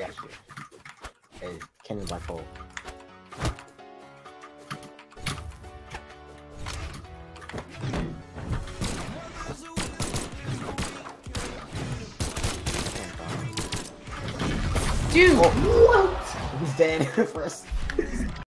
got you. Hey, Kenny Black Hole. Dude, what? He's dead first.